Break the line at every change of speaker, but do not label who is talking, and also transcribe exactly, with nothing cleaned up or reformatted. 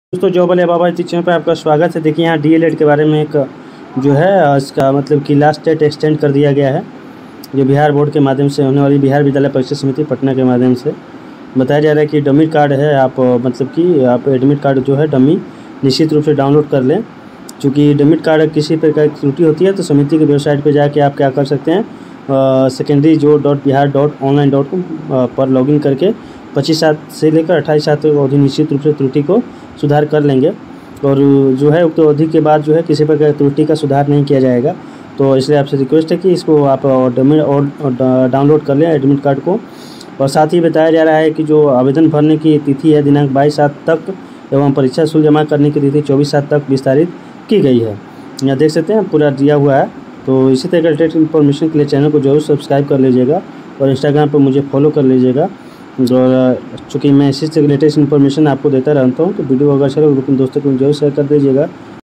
दोस्तों जॉब वाले बाबा इस चैनल पर आपका स्वागत है। देखिए यहाँ डीएलएड के बारे में एक जो है इसका मतलब कि लास्ट डेट एक्सटेंड कर दिया गया है, जो बिहार बोर्ड के माध्यम से होने वाली बिहार विद्यालय परीक्षा समिति पटना के माध्यम से बताया जा रहा है कि डमी कार्ड है, आप मतलब कि आप एडमिट कार्ड जो है डमी निश्चित रूप से डाउनलोड कर लें। चूँकि डमिट कार्ड किसी प्रकार की त्रुटि होती है तो समिति की वेबसाइट पर जाके आप क्या कर सकते हैं, सेकेंडरी जो dot Bihar dot online dot com पर लॉगिन करके पच्चीस सात से लेकर अट्ठाईस सात तक अवधि निश्चित रूप से त्रुटि को सुधार कर लेंगे। और जो है उक्त अवधि के बाद जो है किसी प्रकार त्रुटि का सुधार नहीं किया जाएगा। तो इसलिए आपसे रिक्वेस्ट है कि इसको आप डमी और डाउनलोड कर लें एडमिट कार्ड को। और साथ ही बताया जा रहा है कि जो आवेदन भरने की तिथि है दिनांक बाईस सात तक एवं परीक्षा शुल्क जमा करने की तिथि चौबीस सात तक विस्तारित की गई है। यहाँ देख सकते हैं पूरा दिया हुआ है। तो इसी तरह का लेटेस्ट इन्फॉर्मेशन के लिए चैनल को जरूर सब्सक्राइब कर लीजिएगा और इंस्टाग्राम पर मुझे फॉलो कर लीजिएगा। और चूँकि मैं इसी से लेटेस्ट इन्फॉर्मेशन आपको देता रहता हूँ, तो वीडियो अगर अच्छा लगे तो अपने दोस्तों को जरूर शेयर कर दीजिएगा।